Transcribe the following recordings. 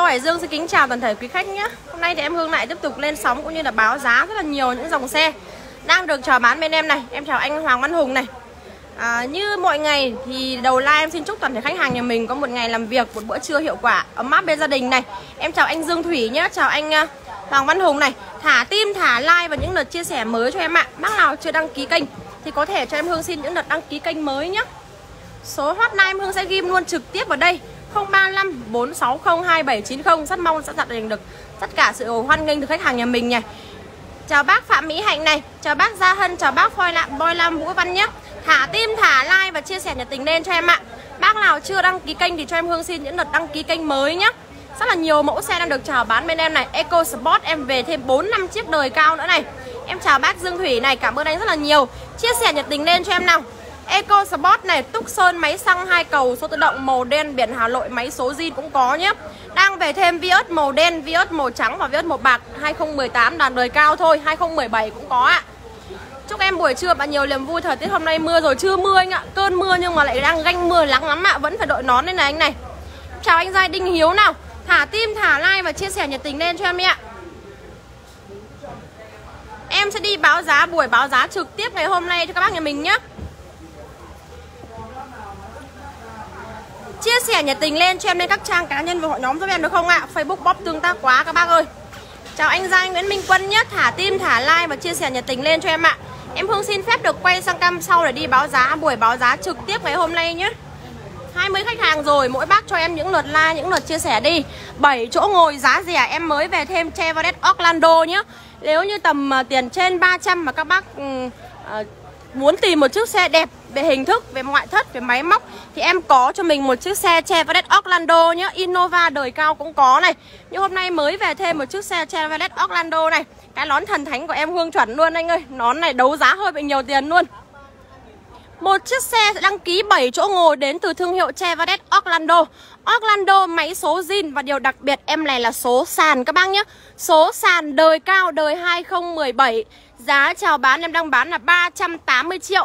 Tô Hải Dương xin kính chào toàn thể quý khách nhé. Hôm nay thì em Hương lại tiếp tục lên sóng cũng như là báo giá rất là nhiều những dòng xe đang được chào bán bên em này. Em chào anh Hoàng Văn Hùng này. Như mọi ngày thì đầu live em xin chúc toàn thể khách hàng nhà mình có một ngày làm việc, một bữa trưa hiệu quả, ấm áp bên gia đình này. Em chào anh Dương Thủy nhé, chào anh Hoàng Văn Hùng này. Thả tim, thả like và những lượt chia sẻ mới cho em ạ. Bác nào chưa đăng ký kênh thì có thể cho em Hương xin những lượt đăng ký kênh mới nhé. Số hotline em Hương sẽ ghim luôn trực tiếp vào đây, 035 460 2790. Rất mong sẽ nhận được tất cả sự hoan nghênh từ khách hàng nhà mình nhỉ. Chào bác Phạm Mỹ Hạnh này, chào bác Gia Hân, chào bác Boy Lam Vũ Văn nhé. Thả tim, thả like và chia sẻ nhiệt tình lên cho em ạ. Bác nào chưa đăng ký kênh thì cho em Hương xin những lượt đăng ký kênh mới nhé. Rất là nhiều mẫu xe đang được chào bán bên em này. Eco Sport em về thêm 4-5 chiếc đời cao nữa này. Em chào bác Dương Thủy này, cảm ơn anh rất là nhiều. Chia sẻ nhiệt tình lên cho em nào. Eco Sport này, Tucson máy xăng 2 cầu số tự động màu đen, biển Hà Nội, máy số zin cũng có nhé. Đang về thêm Vios màu đen, Vios màu trắng và Vios màu bạc 2018 đàn đời cao thôi, 2017 cũng có ạ. Chúc em buổi trưa bạn nhiều niềm vui. Thời tiết hôm nay mưa rồi, chưa mưa anh ạ, cơn mưa nhưng mà lại đang ganh mưa nắng lắm ạ, vẫn phải đội nón đây này anh này. Chào anh Giai Đinh Hiếu nào. Thả tim, thả like và chia sẻ nhiệt tình lên cho em đi ạ. Em sẽ đi báo giá, buổi báo giá trực tiếp ngày hôm nay cho các bác nhà mình nhé. Chia sẻ nhiệt tình lên cho em lên các trang cá nhân và hội nhóm giúp em được không ạ? Facebook bot tương tác quá các bác ơi. Chào anh Giai Nguyễn Minh Quân nhé. Thả tim, thả like và chia sẻ nhiệt tình lên cho em ạ. Em Hương xin phép được quay sang cam sau để đi báo giá, buổi báo giá trực tiếp ngày hôm nay nhé. 20 khách hàng rồi, mỗi bác cho em những lượt like, những lượt chia sẻ đi. 7 chỗ ngồi giá rẻ, em mới về thêm Chevrolet Orlando nhé. Nếu như tầm tiền trên 300 mà các bác muốn tìm một chiếc xe đẹp về hình thức, về ngoại thất, về máy móc thì em có cho mình một chiếc xe Chevrolet Orlando nhé. Innova đời cao cũng có này. Nhưng hôm nay mới về thêm một chiếc xe Chevrolet Orlando này. Cái nón thần thánh của em Hương chuẩn luôn anh ơi. Nón này đấu giá hơi bị nhiều tiền luôn. Một chiếc xe đăng ký 7 chỗ ngồi đến từ thương hiệu Chevrolet Orlando. Orlando máy số zin và điều đặc biệt em này là số sàn các bác nhé. Số sàn đời cao đời 2017. Giá chào bán em đang bán là 380 triệu.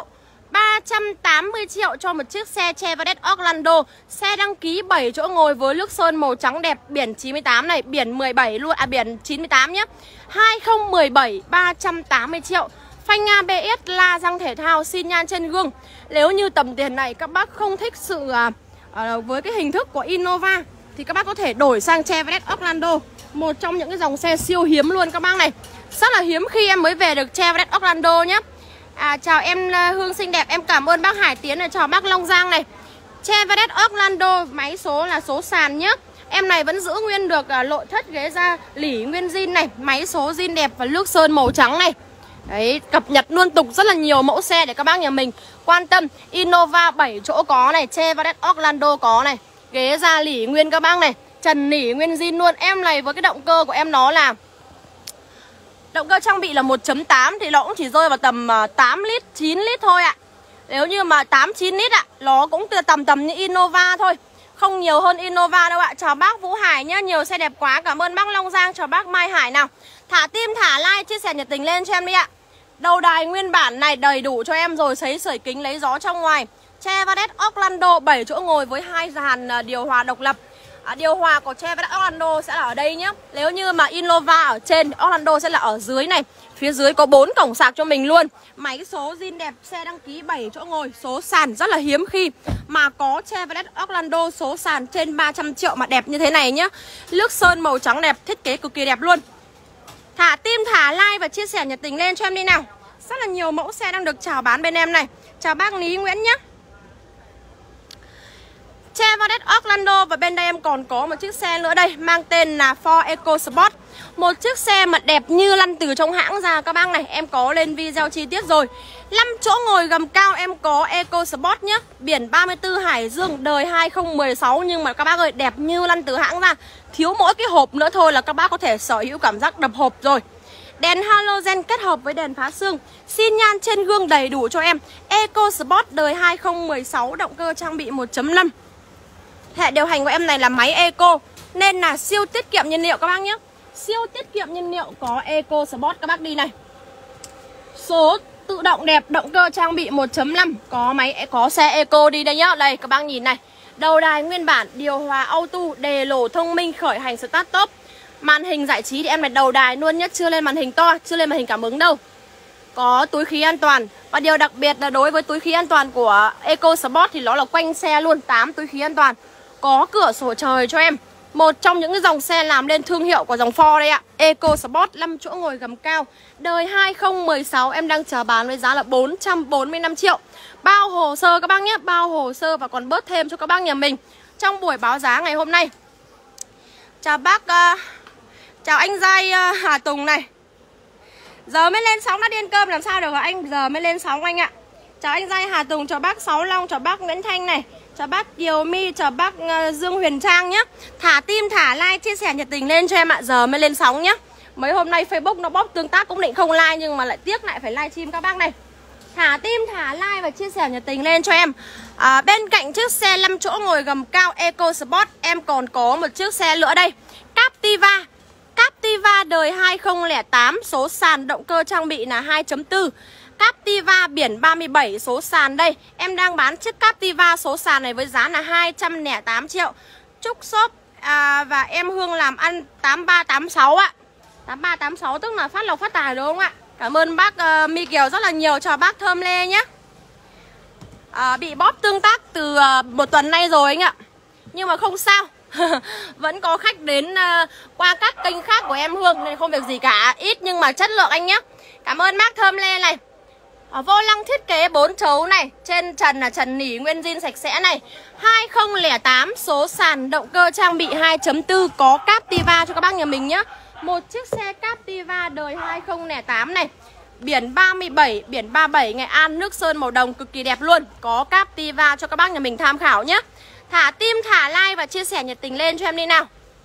380 triệu cho một chiếc xe Chevrolet Orlando. Xe đăng ký 7 chỗ ngồi với nước sơn màu trắng đẹp, biển 98 này, biển 17 luôn, biển 98 nhé. 2017 380 triệu. Phanh ABS, la răng thể thao, xin nhan trên gương. Nếu như tầm tiền này các bác không thích sự với cái hình thức của Innova thì các bác có thể đổi sang Chevrolet Orlando. Một trong những cái dòng xe siêu hiếm luôn các bác này. Rất là hiếm khi em mới về được Chevrolet Orlando nhé. Chào em Hương xinh đẹp, em cảm ơn bác Hải Tiến này, chào bác Long Giang này. Chevrolet Orlando máy số là số sàn nhé. Em này vẫn giữ nguyên được nội thất ghế da lỉ nguyên zin này, máy số zin đẹp và nước sơn màu trắng này. Đấy, cập nhật liên tục rất là nhiều mẫu xe để các bác nhà mình quan tâm. Innova 7 chỗ có này, Chevrolet Orlando có này. Ghế da lỉ nguyên các bác này, trần nỉ nguyên zin luôn. Em này với cái động cơ của em nó là động cơ trang bị là 1.8 thì nó cũng chỉ rơi vào tầm 8 lít, 9 lít thôi ạ. Nếu như mà 8-9 lít ạ, nó cũng tầm như Innova thôi. Không nhiều hơn Innova đâu ạ. Chào bác Vũ Hải nhá, nhiều xe đẹp quá. Cảm ơn bác Long Giang, chào bác Mai Hải nào. Thả tim, thả like, chia sẻ nhiệt tình lên cho em đi ạ. Đầu đài nguyên bản này đầy đủ cho em rồi, sấy sưởi kính lấy gió trong ngoài. Chevrolet Orlando 7 chỗ ngồi với 2 dàn điều hòa độc lập. Điều hòa của Chevrolet Orlando sẽ là ở đây nhé. Nếu như mà Innova ở trên, Orlando sẽ là ở dưới này. Phía dưới có 4 cổng sạc cho mình luôn. Máy số zin đẹp, xe đăng ký 7 chỗ ngồi, số sàn rất là hiếm khi mà có Chevrolet Orlando số sàn trên 300 triệu mà đẹp như thế này nhé. Nước sơn màu trắng đẹp, thiết kế cực kỳ đẹp luôn. Thả tim, thả like và chia sẻ nhiệt tình lên cho em đi nào. Rất là nhiều mẫu xe đang được chào bán bên em này. Chào bác Lý Nguyễn nhé. Chevrolet Orlando và bên đây em còn có một chiếc xe nữa đây, mang tên là Ford EcoSport. Một chiếc xe mà đẹp như lăn từ trong hãng ra các bác này. Em có lên video chi tiết rồi. 5 chỗ ngồi gầm cao em có EcoSport nhé. Biển 34 Hải Dương đời 2016. Nhưng mà các bác ơi, đẹp như lăn từ hãng ra. Thiếu mỗi cái hộp nữa thôi là các bác có thể sở hữu cảm giác đập hộp rồi. Đèn halogen kết hợp với đèn phá sương, xi nhan trên gương đầy đủ cho em. EcoSport đời 2016, động cơ trang bị 1.5. Hệ điều hành của em này là máy Eco nên là siêu tiết kiệm nhiên liệu các bác nhé. Siêu tiết kiệm nhiên liệu có EcoSport các bác đi này. Số tự động đẹp, động cơ trang bị 1.5, có máy, có xe Eco đi đây nhá. Đây các bác nhìn này. Đầu đài nguyên bản, điều hòa auto, đề lổ thông minh, khởi hành start top. Màn hình giải trí thì em này đầu đài luôn nhé, chưa lên màn hình to, chưa lên màn hình cảm ứng đâu. Có túi khí an toàn. Và điều đặc biệt là đối với túi khí an toàn của EcoSport thì nó là quanh xe luôn, 8 túi khí an toàn. Có cửa sổ trời cho em. Một trong những cái dòng xe làm lên thương hiệu của dòng Ford đây ạ. EcoSport 5 chỗ ngồi gầm cao. Đời 2016 em đang chào bán với giá là 445 triệu. Bao hồ sơ các bác nhé, bao hồ sơ và còn bớt thêm cho các bác nhà mình trong buổi báo giá ngày hôm nay. Chào bác, chào anh Giai Hà Tùng này. Giờ mới lên sóng đã điên cơm làm sao được hả anh? Giờ mới lên sóng anh ạ. Chào anh Giai Hà Tùng, chào bác Sáu Long, chào bác Nguyễn Thanh này, chào bác Kiều My, chào bác Dương Huyền Trang nhé. Thả tim, thả like, chia sẻ nhiệt tình lên cho em ạ. Giờ mới lên sóng nhé. Mấy hôm nay Facebook nó bóp tương tác cũng định không like nhưng mà lại tiếc lại phải live stream các bác này. Thả tim, thả like và chia sẻ nhiệt tình lên cho em. Bên cạnh chiếc xe 5 chỗ ngồi gầm cao EcoSport, em còn có một chiếc xe nữa đây, Captiva. Captiva đời 2008, số sàn động cơ trang bị là 2.4. Captiva biển 37, số sàn đây. Em đang bán chiếc Captiva số sàn này với giá là 208 triệu. Trúc shop và em Hương làm ăn 8386 ạ. 8386 tức là phát lộc phát tài đúng không ạ? Cảm ơn bác My Kiều rất là nhiều, chào bác Thơm Lê nhé. Bị bóp tương tác từ một tuần nay rồi anh ạ. Nhưng mà không sao. Vẫn có khách đến qua các kênh khác của em Hương nên không việc gì cả. Ít nhưng mà chất lượng anh nhé. Cảm ơn bác Thơm Lê này. Vô lăng thiết kế 4 chấu này. Trên trần là trần nỉ nguyên zin sạch sẽ này. 2008, số sàn động cơ trang bị 2.4. Có Captiva cho các bác nhà mình nhé. Một chiếc xe Captiva đời 2008 này. Biển 37, biển 37 Nghệ An, nước sơn màu đồng cực kỳ đẹp luôn. Có Captiva cho các bác nhà mình tham khảo nhé. Thả tim, thả like và chia sẻ nhiệt tình lên cho em đi nào.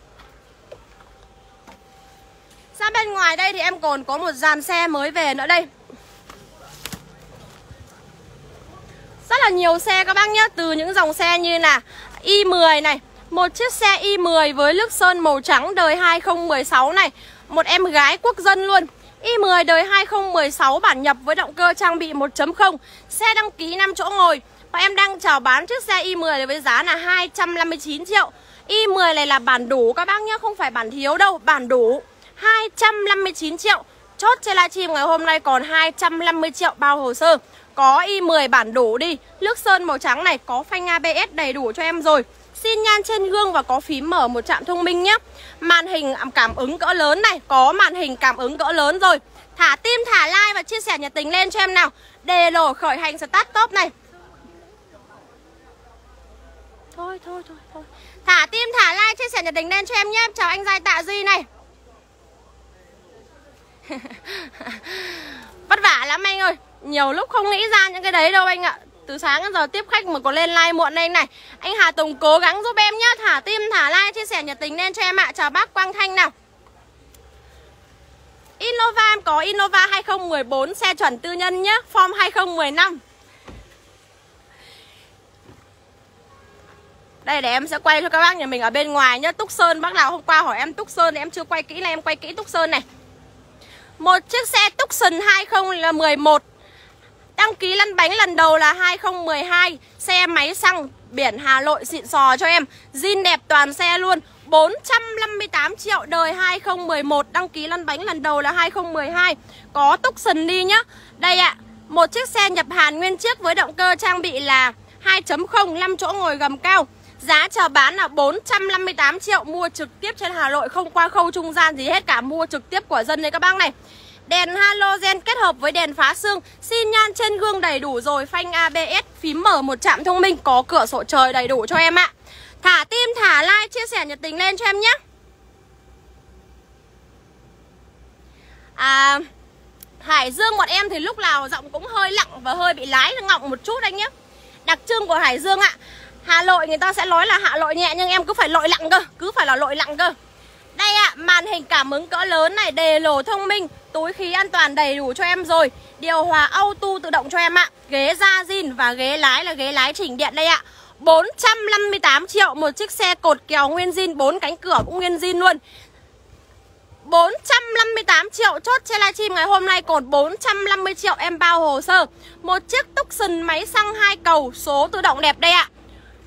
Sang bên ngoài đây thì em còn có một dàn xe mới về nữa đây. Rất là nhiều xe các bác nhé. Từ những dòng xe như là i10 này. Một chiếc xe i10 với nước sơn màu trắng đời 2016 này. Một em gái quốc dân luôn. i10 đời 2016 bản nhập với động cơ trang bị 1.0. Xe đăng ký 5 chỗ ngồi. Và em đang chào bán chiếc xe i10 này với giá là 259 triệu. i10 này là bản đủ các bác nhé, không phải bản thiếu đâu, bản đủ. 259 triệu. Chốt trên livestream ngày hôm nay còn 250 triệu bao hồ sơ. Có i10 bản đủ đi. Nước sơn màu trắng này, có phanh ABS đầy đủ cho em rồi. Xin nhan trên gương và có phím mở một trạm thông minh nhé. Màn hình cảm ứng cỡ lớn này, có màn hình cảm ứng cỡ lớn rồi. Thả tim, thả like và chia sẻ nhiệt tình lên cho em nào. Đề lổ khởi hành start top này. Thôi. Thả tim, thả like, chia sẻ nhiệt tình lên cho em nhé. Chào anh Giai Tạ Duy này. Vất vả lắm anh ơi. Nhiều lúc không nghĩ ra những cái đấy đâu anh ạ. Từ sáng đến giờ tiếp khách mà có lên like muộn đây này. Anh Hà Tùng cố gắng giúp em nhá. Thả tim, thả like, chia sẻ nhiệt tình lên cho em ạ. Chào bác Quang Thanh nào. Innova em có Innova 2014 xe chuẩn tư nhân nhá. Form 2015. Đây để em sẽ quay cho các bác nhà mình ở bên ngoài nhá. Tucson, bác nào hôm qua hỏi em Tucson thì em chưa quay kỹ này, em quay kỹ Tucson này. Một chiếc xe Tucson 2011. Đăng ký lăn bánh lần đầu là 2012. Xe máy xăng, biển Hà Nội xịn sò cho em. Zin đẹp toàn xe luôn. 458 triệu đời 2011. Đăng ký lăn bánh lần đầu là 2012. Có Tucson đi nhá. Đây ạ, một chiếc xe nhập Hàn nguyên chiếc với động cơ trang bị là 2.0, 5 chỗ ngồi gầm cao. Giá chào bán là 458 triệu. Mua trực tiếp trên Hà Nội, không qua khâu trung gian gì hết cả. Mua trực tiếp của dân đấy các bác này. Đèn halogen kết hợp với đèn phá sương. Xi nhan trên gương đầy đủ rồi. Phanh ABS, phím mở một trạm thông minh. Có cửa sổ trời đầy đủ cho em ạ. Thả tim, thả like, chia sẻ nhiệt tình lên cho em nhé. Hải Dương bọn em thì lúc nào giọng cũng hơi lặng và hơi bị lái ngọng một chút anh nhé. Đặc trưng của Hải Dương ạ. Hà Nội người ta sẽ nói là hạ lội nhẹ nhưng em cứ phải lội lặng cơ. Cứ phải là lội lặng cơ. Đây ạ, màn hình cảm ứng cỡ lớn này, đề lổ thông minh, túi khí an toàn đầy đủ cho em rồi. Điều hòa auto tự động cho em ạ. Ghế da zin và ghế lái là ghế lái chỉnh điện đây ạ. 458 triệu. Một chiếc xe cột kéo nguyên zin, 4 cánh cửa cũng nguyên zin luôn. 458 triệu. Chốt trên livestream ngày hôm nay còn 450 triệu em bao hồ sơ. Một chiếc Tucson máy xăng 2 cầu, số tự động đẹp đây ạ.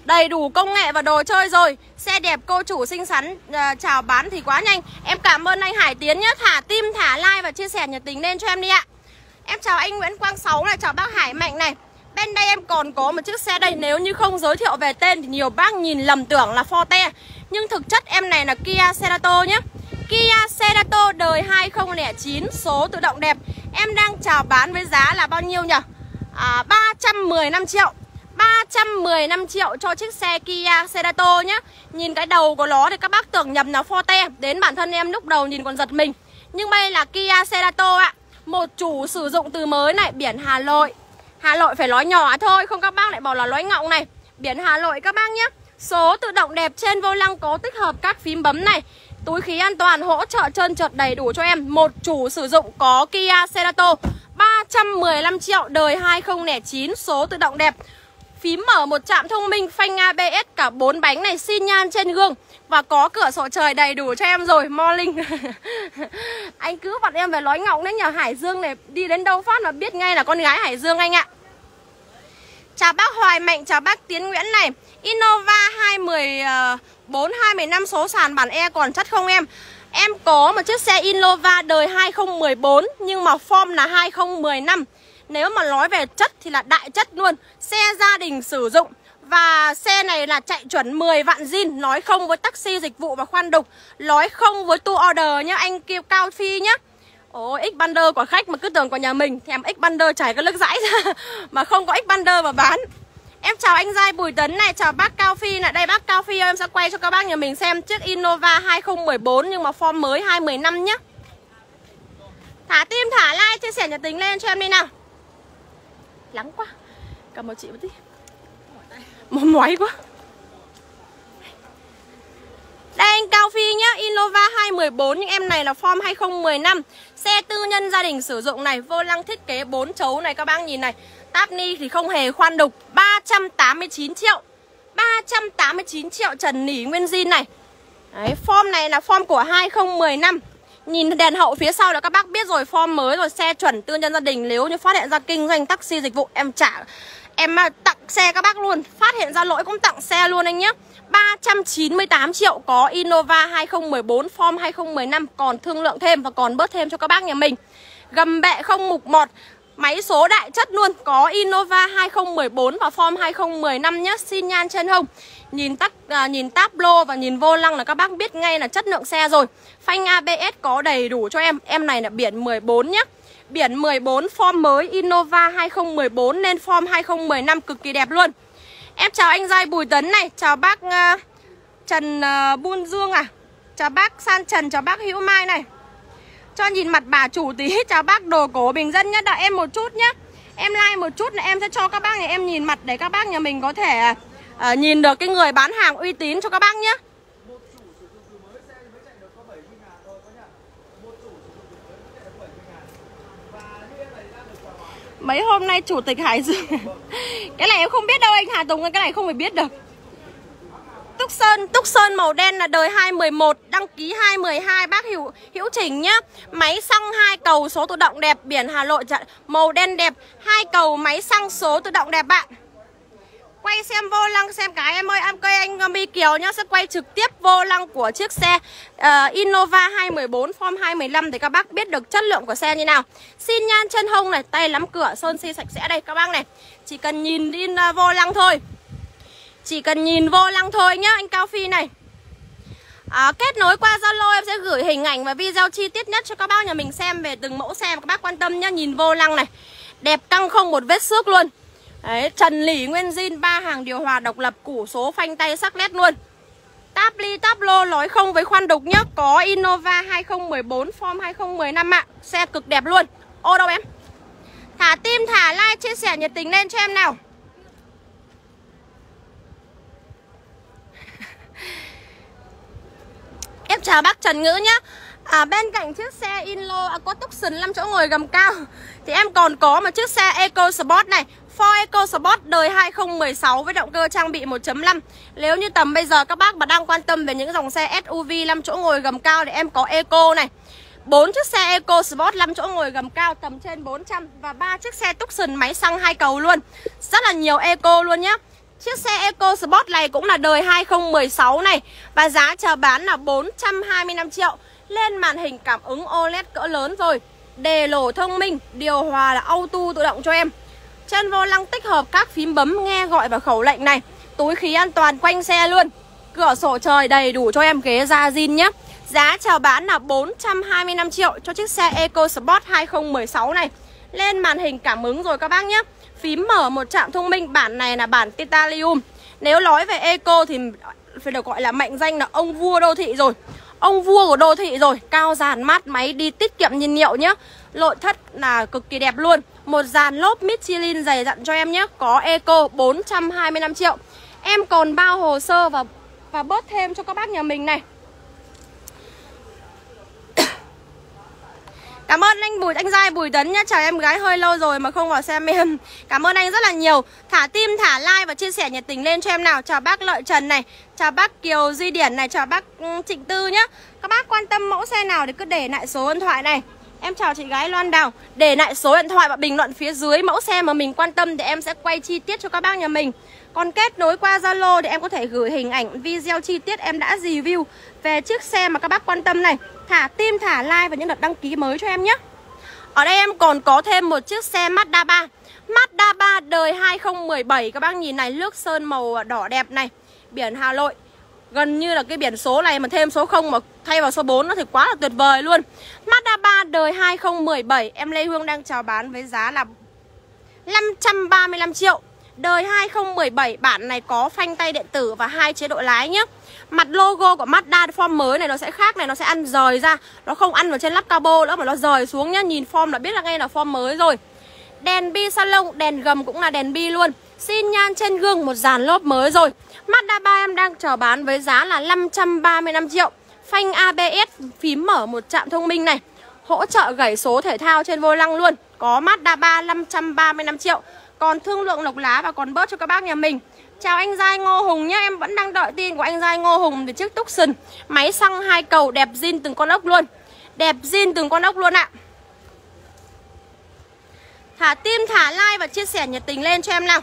Đầy đủ công nghệ và đồ chơi rồi. Xe đẹp, cô chủ xinh xắn, chào bán thì quá nhanh. Em cảm ơn anh Hải Tiến nhé. Thả tim, thả like và chia sẻ nhiệt tình lên cho em đi ạ. Em chào anh Nguyễn Quang Sáu này, chào bác Hải Mạnh này. Bên đây em còn có một chiếc xe đây. Nếu như không giới thiệu về tên thì nhiều bác nhìn lầm tưởng là Forte. Nhưng thực chất em này là Kia Cerato nhé. Kia Cerato đời 2009, số tự động đẹp. Em đang chào bán với giá là bao nhiêu nhỉ? 315 triệu. 315 triệu cho chiếc xe Kia Cerato nhé. Nhìn cái đầu của nó thì các bác tưởng nhầm là Forte. Đến bản thân em lúc đầu nhìn còn giật mình. Nhưng đây là Kia Cerato ạ. Một chủ sử dụng từ mới này, biển Hà Nội. Hà Nội phải nói nhỏ thôi, không các bác lại bảo là nói ngọng này. Biển Hà Nội các bác nhé. Số tự động đẹp, trên vô lăng có tích hợp các phím bấm này. Túi khí an toàn, hỗ trợ trơn trượt đầy đủ cho em. Một chủ sử dụng có Kia Cerato. 315 triệu, đời 2009, số tự động đẹp. Phím mở một trạm thông minh, phanh ABS cả 4 bánh này, xi nhan trên gương. Và có cửa sổ trời đầy đủ cho em rồi. Morning. Anh cứ bọn em về nói ngọng đấy nhờ. Hải Dương này đi đến đâu phát là biết ngay là con gái Hải Dương anh ạ. Chào bác Hoài Mạnh, chào bác Tiến Nguyễn này. Innova 214, 215 số sàn bản E còn chất không em? Em có một chiếc xe Innova đời 2014 nhưng mà form là 2015. Nếu mà nói về chất thì là đại chất luôn. Xe gia đình sử dụng. Và xe này là chạy chuẩn 10 vạn zin. Nói không với taxi dịch vụ và khoan đục. Nói không với tour order nhá. Anh kêu Cao Phi nhá. Ôi, Xpander của khách mà cứ tưởng của nhà mình. Thèm Xpander chảy cái lức dãi ra. Mà không có Xpander mà bán. Em chào anh Giai Bùi Tấn này. Chào bác Cao Phi này. Đây bác Cao Phi ơi, em sẽ quay cho các bác nhà mình xem chiếc Innova 2014 nhưng mà form mới 2015 nhá. Thả tim, thả like, chia sẻ nhiệt tình lên cho em đi nào. Lắng quá. Cảm ơn chị một tí. Mỏi quá. Đây anh Cao Phi nhá. Innova 2014 nhưng em này là form 2015. Xe tư nhân gia đình sử dụng này. Vô lăng thiết kế 4 chấu này các bác nhìn này. Táp ni thì không hề khoan đục. 389 triệu. 389 triệu trần nỉ nguyên zin này. Đấy, form này là form của 2015. Nhìn đèn hậu phía sau là các bác biết rồi. Form mới rồi, xe chuẩn tư nhân gia đình. Nếu như phát hiện ra kinh doanh taxi dịch vụ em trả. Em tặng xe các bác luôn. Phát hiện ra lỗi cũng tặng xe luôn anh nhé. 398 triệu có Innova 2014 form 2015. Còn thương lượng thêm và còn bớt thêm cho các bác nhà mình. Gầm bệ không mục mọt. Máy số đại chất luôn. Có Innova 2014 và form 2015 nhé. Xin nhan trên hông. Nhìn táp lô và nhìn vô lăng là các bác biết ngay là chất lượng xe rồi. Phanh ABS có đầy đủ cho em. Em này là biển 14 nhé. Biển 14 form mới Innova 2014 nên form 2015 cực kỳ đẹp luôn. Em chào anh Giai Bùi Tấn này. Chào bác Trần Buôn Dương à. Chào bác San Trần, chào bác Hữu Mai này. Cho nhìn mặt bà chủ tí. Chào bác Đồ Cổ Bình Dân nhé. Đợi em một chút nhé. Em like một chút là em sẽ cho các bác nhà em nhìn mặt để các bác nhà mình có thể nhìn được cái người bán hàng uy tín cho các bác nhé. Mấy hôm nay chủ tịch Hải Dương cái này em không biết đâu anh Hà Tùng, cái này không phải biết được. Túc Sơn màu đen là đời 2011, đăng ký 2012 bác Hữu Trình nhá. Máy xăng 2 cầu số tự động đẹp, biển Hà Nội màu đen đẹp, 2 cầu máy xăng số tự động đẹp bạn. Quay xem vô lăng xem cái em ơi, anh Mi Kiều nhá sẽ quay trực tiếp vô lăng của chiếc xe Innova 2014 form 2015 để các bác biết được chất lượng của xe như nào. Xin nhan chân hông này, tay nắm cửa sơn si sạch sẽ đây các bác này. Chỉ cần nhìn vô lăng thôi. Chỉ cần nhìn vô lăng thôi nhá anh Cao Phi này. Kết nối qua Zalo em sẽ gửi hình ảnh và video chi tiết nhất cho các bác nhà mình xem về từng mẫu xe mà các bác quan tâm nhá. Nhìn vô lăng này, đẹp căng không một vết xước luôn. Đấy, trần lỉ nguyên zin, 3 hàng điều hòa độc lập, củ số phanh tay sắc nét luôn. Táp ly táp lô nói không với khoan đục nhá. Có Innova 2014 form 2015 ạ. Xe cực đẹp luôn. Ô đâu em. Thả tim, thả like, chia sẻ nhiệt tình lên cho em nào. Em chào bác Trần Ngữ nhá. Bên cạnh chiếc xe Inlo có Tucson 5 chỗ ngồi gầm cao thì em còn có một chiếc xe EcoSport này, Ford EcoSport đời 2016 với động cơ trang bị 1.5. Nếu như tầm bây giờ các bác mà đang quan tâm về những dòng xe SUV 5 chỗ ngồi gầm cao thì em có Eco này. 4 chiếc xe EcoSport 5 chỗ ngồi gầm cao tầm trên 400 và 3 chiếc xe Tucson máy xăng 2 cầu luôn. Rất là nhiều Eco luôn nhá. Chiếc xe EcoSport này cũng là đời 2016 này. Và giá chào bán là 425 triệu. Lên màn hình cảm ứng OLED cỡ lớn rồi. Đề lổ thông minh, điều hòa là auto tự động cho em. Trên vô lăng tích hợp các phím bấm nghe gọi và khẩu lệnh này. Túi khí an toàn quanh xe luôn. Cửa sổ trời đầy đủ cho em, ghế da zin nhé. Giá chào bán là 425 triệu cho chiếc xe EcoSport 2016 này. Lên màn hình cảm ứng rồi các bác nhé. Phím mở một chạm thông minh, bản này là bản titanium. Nếu nói về Eco thì phải được gọi là mệnh danh là ông vua đô thị rồi. Ông vua của đô thị rồi. Cao dàn mát máy, đi tiết kiệm nhiên liệu nhé. Nội thất là cực kỳ đẹp luôn. Một dàn lốp Michelin dày dặn cho em nhé. Có Eco 425 triệu. Em còn bao hồ sơ và bớt thêm cho các bác nhà mình này. Cảm ơn anh Giai Bùi Tấn nhé. Chào em gái, hơi lâu rồi mà không vào xem em. Cảm ơn anh rất là nhiều. Thả tim, thả like và chia sẻ nhiệt tình lên cho em nào. Chào bác Lợi Trần này, chào bác Kiều Duy Điển này, chào bác Trịnh Tư nhé. Các bác quan tâm mẫu xe nào thì cứ để lại số điện thoại này. Em chào chị gái Loan Đào. Để lại số điện thoại và bình luận phía dưới mẫu xe mà mình quan tâm thì em sẽ quay chi tiết cho các bác nhà mình. Còn kết nối qua Zalo thì em có thể gửi hình ảnh, video chi tiết em đã review về chiếc xe mà các bác quan tâm này. Thả tim, thả like và những đợt đăng ký mới cho em nhé. Ở đây em còn có thêm một chiếc xe Mazda 3. Mazda 3 đời 2017. Các bác nhìn này, nước sơn màu đỏ đẹp này. Biển Hà Nội. Gần như là cái biển số này mà thêm số 0 mà thay vào số 4 nó thì quá là tuyệt vời luôn. Mazda 3 đời 2017. Em Lê Hương đang chào bán với giá là 535 triệu. Đời 2017, bản này có phanh tay điện tử và 2 chế độ lái nhé. Mặt logo của Mazda form mới này nó sẽ khác này, nó sẽ ăn rời ra. Nó không ăn vào trên lắp cabo nữa mà nó rời xuống nhá. Nhìn form là biết là ngay là form mới rồi. Đèn bi salon, đèn gầm cũng là đèn bi luôn. Xin nhan trên gương, một dàn lốp mới rồi. Mazda 3 em đang chào bán với giá là 535 triệu. Phanh ABS, phím mở một chạm thông minh này. Hỗ trợ gảy số thể thao trên vô lăng luôn. Có Mazda 3 535 triệu. Còn thương lượng lộc lá và còn bớt cho các bác nhà mình. Chào anh Giai Ngô Hùng nhé. Em vẫn đang đợi tin của anh Giai Ngô Hùng về chiếc Tucson. Máy xăng 2 cầu, đẹp zin từng con ốc luôn. Đẹp zin từng con ốc luôn ạ. Thả tim, thả like và chia sẻ nhiệt tình lên cho em nào.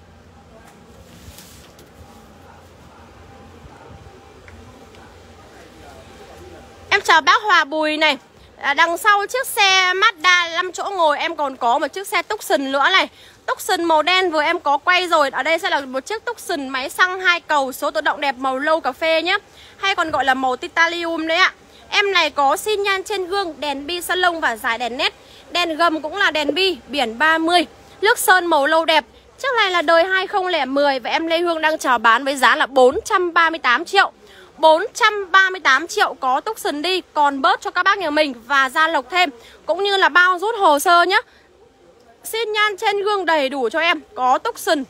Em chào bác Hòa Bùi này. Đằng sau chiếc xe Mazda 5 chỗ ngồi em còn có một chiếc xe Tucson nữa này. Tucson màu đen vừa em có quay rồi. Ở đây sẽ là một chiếc Tucson máy xăng 2 cầu, số tự động đẹp màu lâu cà phê nhé. Hay còn gọi là màu titanium đấy ạ. Em này có xi nhan trên gương, đèn bi salon và dải đèn nét. Đèn gầm cũng là đèn bi, biển 30. Nước sơn màu lâu đẹp. Chiếc này là đời 2010 và em Lê Hương đang chào bán với giá là 438 triệu. 438 triệu có Tucson đi, còn bớt cho các bác nhà mình và gia lộc thêm, cũng như là bao rút hồ sơ nhé. Xin nhan trên gương đầy đủ cho em. Có Tucson.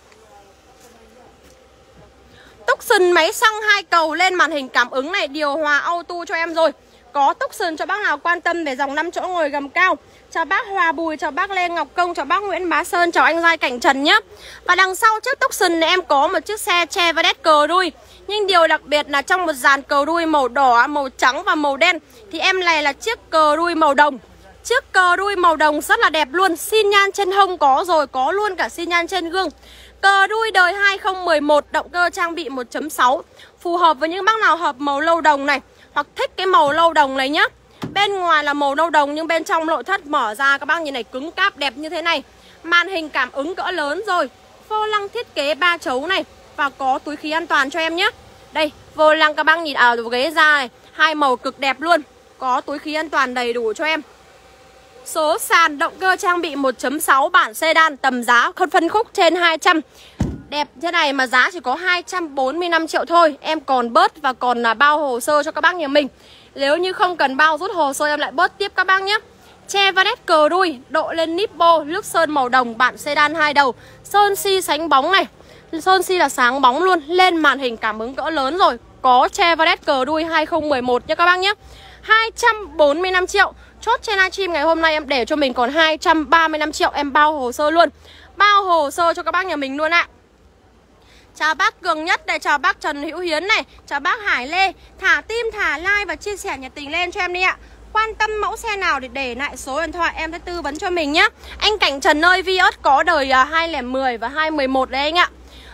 Tucson máy xăng 2 cầu, lên màn hình cảm ứng này, điều hòa auto cho em rồi. Có Tucson cho bác nào quan tâm về dòng 5 chỗ ngồi gầm cao. Chào bác Hòa Bùi, chào bác Lê Ngọc Công, chào bác Nguyễn Bá Sơn, chào anh Giai Cảnh Trần nhé. Và đằng sau chiếc Tucson này em có một chiếc xe Chevrolet cờ đuôi. Nhưng điều đặc biệt là trong một dàn cờ đuôi màu đỏ, màu trắng và màu đen thì em này là chiếc cờ đuôi màu đồng. Chiếc cờ đuôi màu đồng rất là đẹp luôn. Xi nhan trên hông có rồi, có luôn cả xi nhan trên gương. Cờ đuôi đời 2011, động cơ trang bị 1.6. Phù hợp với những bác nào hợp màu lâu đồng này, hoặc thích cái màu lâu đồng này nhá. Bên ngoài là màu lâu đồng nhưng bên trong nội thất mở ra các bác nhìn này, cứng cáp đẹp như thế này. Màn hình cảm ứng cỡ lớn rồi. Vô lăng thiết kế 3 chấu này. Và có túi khí an toàn cho em nhé. Đây, vô lăng các bác nhìn ghế da này, 2 màu cực đẹp luôn. Có túi khí an toàn đầy đủ cho em. Số sàn động cơ trang bị 1.6, bản sedan, tầm giá phân khúc trên 200. Đẹp thế này mà giá chỉ có 245 triệu thôi. Em còn bớt và còn bao hồ sơ cho các bác nhà mình. Nếu như không cần bao rút hồ sơ em lại bớt tiếp các bác nhé. Chevrolet cờ đuôi, độ lên nippo, nước sơn màu đồng, bản sedan 2 đầu. Sơn si sánh bóng này. Sơn si là sáng bóng luôn. Lên màn hình cảm ứng cỡ lớn rồi. Có Chevrolet cờ đuôi 2011 nha các bác nhé. 245 triệu. Chốt trên livestream ngày hôm nay em để cho mình còn 235 triệu. Em bao hồ sơ luôn. Bao hồ sơ cho các bác nhà mình luôn ạ. Chào bác Cường Nhất này, chào bác Trần Hữu Hiến này, chào bác Hải Lê. Thả tim, thả like và chia sẻ nhiệt tình lên cho em đi ạ. Quan tâm mẫu xe nào thì để lại số điện thoại em sẽ tư vấn cho mình nhé. Anh Cảnh Trần ơi, Vios có đời 2010 và 2011 đấy anh ạ.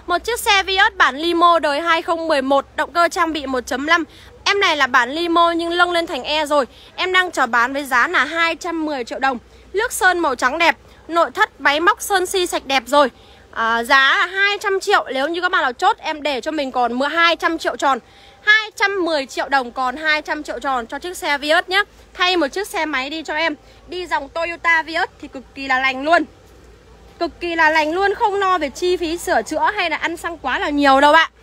Một chiếc xe Vios bản limo đời 2011, động cơ trang bị 1.5. Em này là bản limo nhưng lông lên thành E rồi. Em đang chào bán với giá là 210 triệu đồng. Lướt sơn màu trắng đẹp, nội thất máy móc sơn xi sạch đẹp rồi. Giá là 200 triệu. Nếu như các bạn nào chốt em để cho mình còn 200 triệu tròn. 210 triệu đồng còn 200 triệu tròn cho chiếc xe Vios nhé. Thay một chiếc xe máy đi cho em. Đi dòng Toyota Vios thì cực kỳ là lành luôn. Cực kỳ là lành luôn, không lo về chi phí sửa chữa hay là ăn xăng quá là nhiều đâu ạ.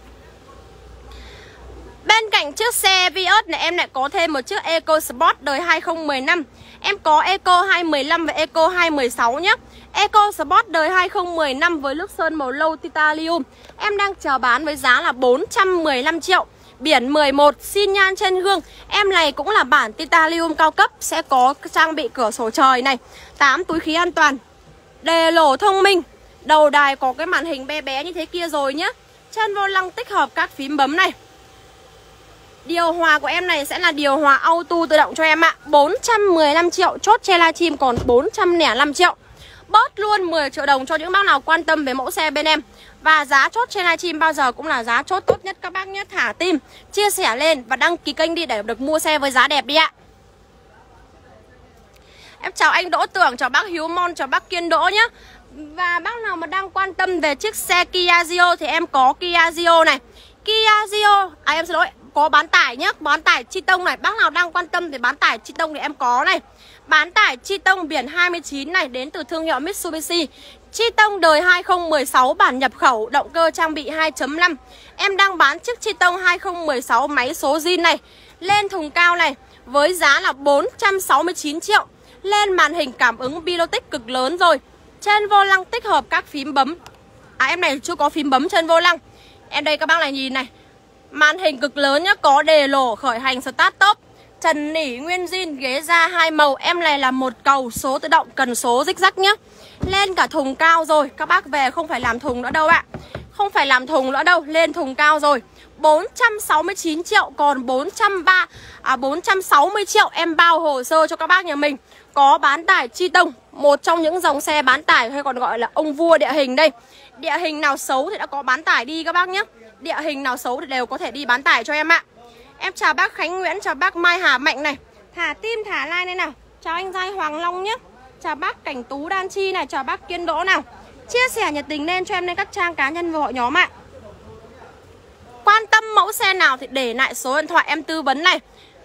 Bên cạnh chiếc xe Vios này em lại có thêm một chiếc EcoSport đời 2015. Em có Eco 215 và Eco 216 nhé. EcoSport đời 2015 với nước sơn màu lâu titanium. Em đang chào bán với giá là 415 triệu. Biển 11, xin nhan trên gương. Em này cũng là bản titanium cao cấp, sẽ có trang bị cửa sổ trời này, 8 túi khí an toàn, đề lỗ thông minh, đầu đài có cái màn hình bé bé như thế kia rồi nhé. Trên vô lăng tích hợp các phím bấm này. Điều hòa của em này sẽ là điều hòa auto tự động cho em ạ. 415 triệu, chốt trên livestream còn 405 triệu. Bớt luôn 10 triệu đồng cho những bác nào quan tâm về mẫu xe bên em. Và giá chốt trên livestream bao giờ cũng là giá chốt tốt nhất các bác nhé. Thả tim, chia sẻ lên và đăng ký kênh đi để được mua xe với giá đẹp đi ạ. Em chào anh Đỗ Tưởng, chào bác Hiếu Mon, chào bác Kiên Đỗ nhé. Và bác nào mà đang quan tâm về chiếc xe Kia Rio thì em có Kia Rio này. Kia Rio, em xin lỗi, có bán tải nhé, bán tải chi tông này. Bác nào đang quan tâm về bán tải chi tông thì em có này. Bán tải chi tông biển 29 này, đến từ thương hiệu Mitsubishi. Chi tông đời 2016 bản nhập khẩu, động cơ trang bị 2.5. Em đang bán chiếc chi tông 2016 máy số zin này, lên thùng cao này, với giá là 469 triệu. Lên màn hình cảm ứng Bluetooth cực lớn rồi. Trên vô lăng tích hợp các phím bấm. Em này chưa có phím bấm trên vô lăng. Em đây các bác này nhìn này, màn hình cực lớn nhá, có đề lỗ khởi hành start top, trần nỉ nguyên zin, ghế da 2 màu. Em này là một cầu số tự động, cần số rích rắc nhá. Lên cả thùng cao rồi, các bác về không phải làm thùng nữa đâu ạ. Không phải làm thùng nữa đâu, lên thùng cao rồi. 469 triệu còn 460 triệu. Em bao hồ sơ cho các bác nhà mình. Có bán tải chi tông, một trong những dòng xe bán tải hay còn gọi là ông vua địa hình đây. Địa hình nào xấu thì đã có bán tải đi các bác nhé. Địa hình nào xấu thì đều có thể đi bán tải cho em ạ. Em chào bác Khánh Nguyễn, chào bác Mai Hà Mạnh này. Thả tim thả like này nào. Chào anh Giai Hoàng Long nhé. Chào bác Cảnh Tú Đan Chi này, chào bác Kiên Đỗ nào. Chia sẻ nhiệt tình lên cho em lên các trang cá nhân và hội nhóm ạ. Quan tâm mẫu xe nào thì để lại số điện thoại em tư vấn này.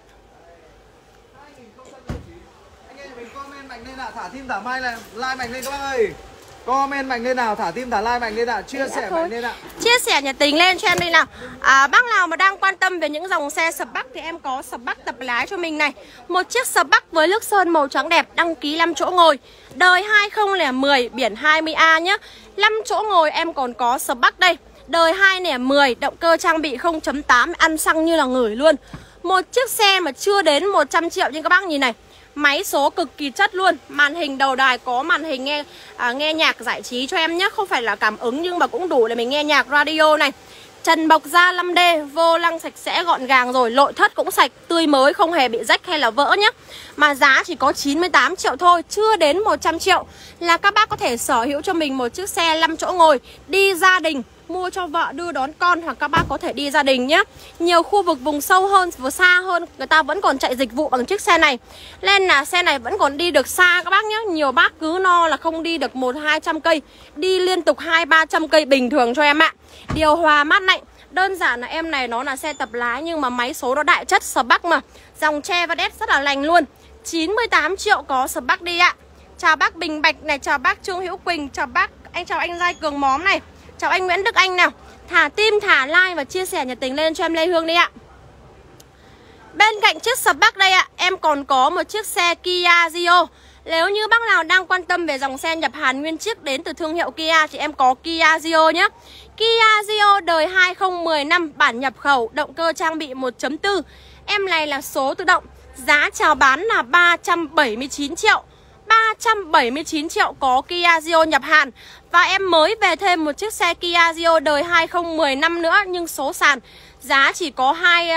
Anh em mình comment mạnh lên nào, thả tim thả like mạnh lên các bác ơi. Comment mạnh lên nào, thả tim thả like mạnh lên nào, chia sẻ mạnh lên nào. Chia sẻ nhiệt tình lên cho em đi nào. Bác nào mà đang quan tâm về những dòng xe sập bắc thì em có sập bắc tập lái cho mình này. Một chiếc sập bắc với nước sơn màu trắng đẹp, đăng ký 5 chỗ ngồi, đời 2010, biển 20A nhé. 5 chỗ ngồi em còn có sập bắc đây, đời 2010, động cơ trang bị 0.8, ăn xăng như là ngửi luôn. Một chiếc xe mà chưa đến 100 triệu nhưng các bác nhìn này, máy số cực kỳ chất luôn. Màn hình đầu đài có màn hình nghe nhạc giải trí cho em nhé. Không phải là cảm ứng nhưng mà cũng đủ để mình nghe nhạc radio này. Trần bọc da 5D, vô lăng sạch sẽ gọn gàng rồi. Nội thất cũng sạch, tươi mới, không hề bị rách hay là vỡ nhé. Mà giá chỉ có 98 triệu thôi, chưa đến 100 triệu là các bác có thể sở hữu cho mình một chiếc xe 5 chỗ ngồi, đi gia đình, mua cho vợ đưa đón con, hoặc các bác có thể đi gia đình nhé. Nhiều khu vực vùng sâu hơn, vừa xa hơn, người ta vẫn còn chạy dịch vụ bằng chiếc xe này. Nên là xe này vẫn còn đi được xa các bác nhé. Nhiều bác cứ no là không đi được 100-200 cây, đi liên tục 200-300 cây bình thường cho em ạ. Điều hòa mát lạnh. Đơn giản là em này nó là xe tập lái nhưng mà máy số nó đại chất, sập bắc mà. Dòng che và đét rất là lành luôn. 98 triệu có sập bắc đi ạ. Chào bác Bình Bạch này, chào bác Trương Hữu Quỳnh, chào anh Giai Cường Móm này. Chào anh Nguyễn Đức Anh nào. Thả tim, thả like và chia sẻ nhiệt tình lên cho em Lê Hương đi ạ. Bên cạnh chiếc sập bắc đây ạ, em còn có một chiếc xe Kia Rio. Nếu như bác nào đang quan tâm về dòng xe nhập Hàn nguyên chiếc đến từ thương hiệu Kia thì em có Kia Rio nhé. Kia Rio đời 2015, bản nhập khẩu, động cơ trang bị 1.4. Em này là số tự động. Giá chào bán là 379 triệu. 379 triệu có Kia Rio nhập Hàn. Và em mới về thêm một chiếc xe Kia Rio đời 2015 nữa, nhưng số sàn giá chỉ có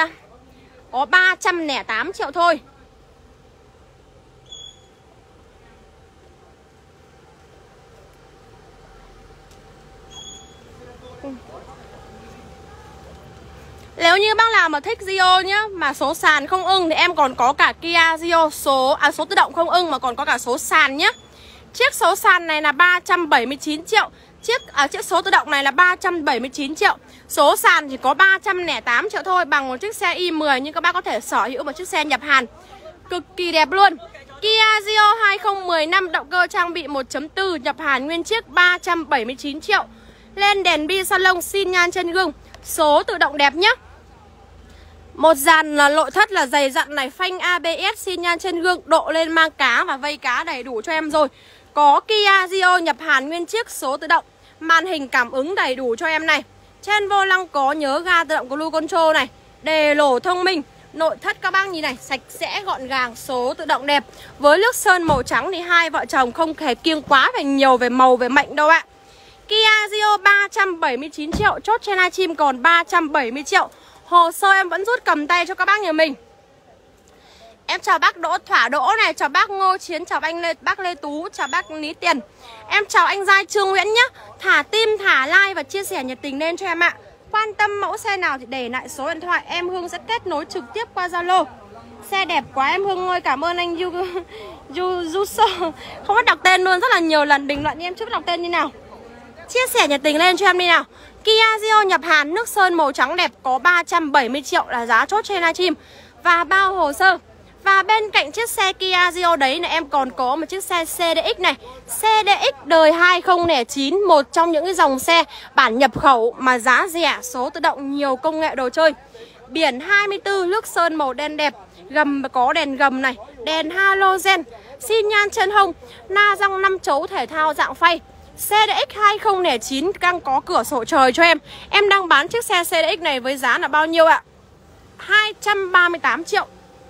308 triệu thôi. Nếu như bác nào mà thích Rio nhá, mà số sàn không ưng thì em còn có cả Kia Rio số tự động không ưng mà còn có cả số sàn nhá. Chiếc số sàn này là 379 triệu. Chiếc số tự động này là 379 triệu. Số sàn chỉ có 308 triệu thôi, bằng một chiếc xe i10, nhưng các bác có thể sở hữu một chiếc xe nhập Hàn cực kỳ đẹp luôn. Kia Rio 2015 động cơ trang bị 1.4 nhập Hàn nguyên chiếc 379 triệu. Lên đèn bi salon xi nhan trên gương, số tự động đẹp nhá. Một dàn là nội thất là dày dặn này, phanh ABS, xi nhan trên gương, độ lên mang cá và vây cá đầy đủ cho em rồi. Có Kia Rio nhập Hàn nguyên chiếc, số tự động, màn hình cảm ứng đầy đủ cho em này. Trên vô lăng có nhớ ga tự động Cruise Control này, đề lổ thông minh. Nội thất các bác nhìn này, sạch sẽ gọn gàng, số tự động đẹp. Với nước sơn màu trắng thì hai vợ chồng không hề kiêng quá về nhiều về màu về mệnh đâu ạ. Kia Rio 379 triệu, chốt trên livestream còn 370 triệu. Hồ sơ em vẫn rút cầm tay cho các bác nhà mình. Em chào bác Đỗ Thỏa Đỗ này, chào bác Ngô Chiến, chào bác Lê Tú, chào bác Lý Tiền. Em chào anh Giai Trương Nguyễn nhá. Thả tim, thả like và chia sẻ nhiệt tình lên cho em ạ. Quan tâm mẫu xe nào thì để lại số điện thoại, em Hương sẽ kết nối trực tiếp qua Zalo. Xe đẹp quá em Hương ơi, cảm ơn anh Yuso. Không biết đọc tên luôn, rất là nhiều lần bình luận em chưa biết đọc tên như nào. Chia sẻ nhiệt tình lên cho em đi nào. Kia Rio nhập Hàn nước sơn màu trắng đẹp có 370 triệu là giá chốt trên livestream và bao hồ sơ. Và bên cạnh chiếc xe Kia Rio đấy này em còn có một chiếc xe CDX này. CDX đời 2009, một trong những cái dòng xe bản nhập khẩu mà giá rẻ, số tự động, nhiều công nghệ đồ chơi. Biển 24, nước sơn màu đen đẹp, gầm có đèn gầm này, đèn halogen, xi nhan chân hông, na răng 5 chấu thể thao dạng phay. CDX 2009 đang có cửa sổ trời cho em. Em đang bán chiếc xe CDX này với giá là bao nhiêu ạ? 238 triệu.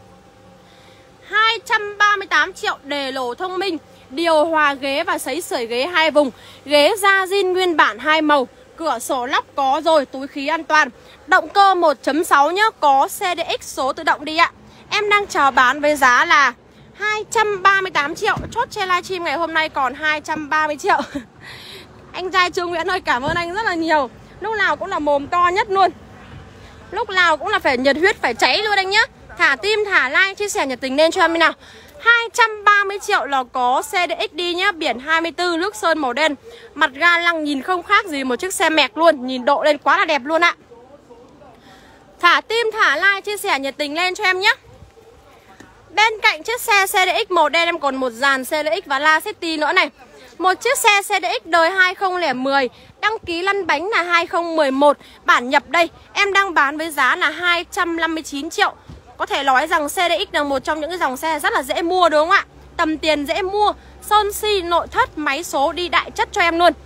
238 triệu, đề lổ thông minh, điều hòa ghế và sấy sưởi ghế 2 vùng, ghế da zin nguyên bản 2 màu, cửa sổ lắp có rồi, túi khí an toàn. Động cơ 1.6 nhá, có CDX số tự động đi ạ. Em đang chào bán với giá là 238 triệu, chốt trên livestream ngày hôm nay còn 230 triệu. Anh trai Trương Nguyễn ơi, cảm ơn anh rất là nhiều. Lúc nào cũng là mồm to nhất luôn, lúc nào cũng là phải nhiệt huyết, phải cháy luôn anh nhá. Thả tim, thả like, chia sẻ nhiệt tình lên cho em đi nào. 230 triệu là có CDX đi nhá, biển 24, nước sơn màu đen, mặt ga lăng nhìn không khác gì một chiếc xe mẹc luôn, nhìn độ lên quá là đẹp luôn ạ. Thả tim, thả like, chia sẻ nhiệt tình lên cho em nhé. Bên cạnh chiếc xe CDX màu đen em còn một dàn CDX và La City nữa này. Một chiếc xe CDX đời 2010, đăng ký lăn bánh là 2011, bản nhập đây. Em đang bán với giá là 259 triệu. Có thể nói rằng CDX là một trong những cái dòng xe rất là dễ mua đúng không ạ? Tầm tiền dễ mua, sơn si, nội thất, máy số đi đại chất cho em luôn.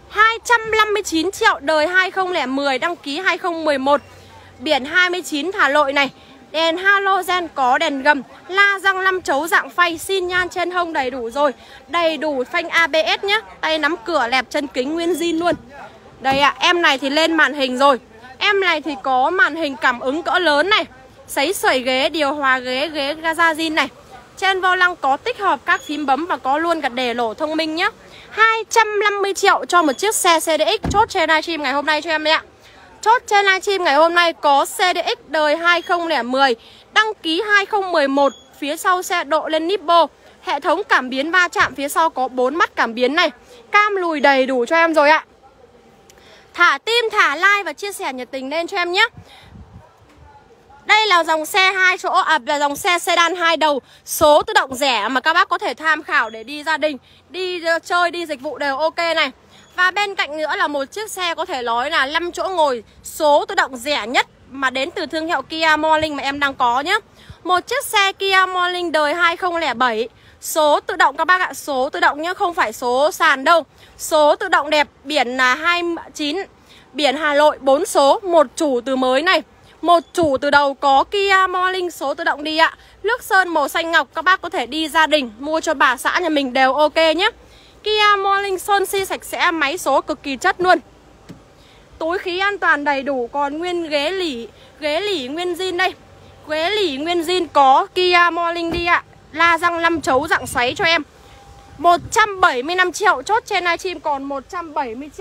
259 triệu, đời 2010, đăng ký 2011, biển 29 Hà Nội này. Đèn halogen, có đèn gầm, la răng 5 chấu dạng phay, xi nhan trên hông đầy đủ rồi. Đầy đủ phanh ABS nhá, tay nắm cửa lẹp, chân kính nguyên zin luôn. Đây ạ, em này thì lên màn hình rồi. Em này thì có màn hình cảm ứng cỡ lớn này, sấy sưởi ghế, điều hòa ghế, ghế da zin này. Trên vô lăng có tích hợp các phím bấm và có luôn cả đề lổ thông minh nhá. 250 triệu cho một chiếc xe CDX, chốt trên livestream ngày hôm nay cho em đấy ạ. Chốt trên livestream ngày hôm nay có CDX đời 2010, đăng ký 2011, phía sau xe độ lên nippo, hệ thống cảm biến va chạm, phía sau có 4 mắt cảm biến này, cam lùi đầy đủ cho em rồi ạ. Thả tim, thả like và chia sẻ nhiệt tình lên cho em nhé. Đây là dòng xe 2 chỗ, là dòng xe sedan 2 đầu, số tự động rẻ mà các bác có thể tham khảo để đi gia đình, đi chơi, đi dịch vụ đều ok này. Và bên cạnh nữa là một chiếc xe có thể nói là 5 chỗ ngồi, số tự động rẻ nhất mà đến từ thương hiệu Kia Morning mà em đang có nhé. Một chiếc xe Kia Morning đời 2007, số tự động các bác ạ, số tự động nhé, không phải số sàn đâu. Số tự động đẹp, biển là 29, biển Hà Nội 4 số, một chủ từ mới này, một chủ từ đầu, có Kia Morning số tự động đi ạ. Nước sơn màu xanh ngọc, các bác có thể đi gia đình, mua cho bà xã nhà mình đều ok nhé. Kia Morning sơn si sạch sẽ, máy số cực kỳ chất luôn. Túi khí an toàn đầy đủ, còn nguyên ghế lỉ nguyên zin đây. Ghế lỉ nguyên zin có Kia Morning đi ạ. La răng 5 chấu dạng xoáy cho em. 175 triệu, chốt trên livestream còn 170 triệu.